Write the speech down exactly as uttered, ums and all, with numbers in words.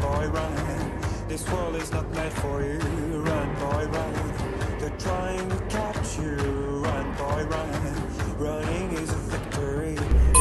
boy, run. This world is not made for you. Run, boy, run. They're trying to catch you. Run, boy, run. Running is a victory.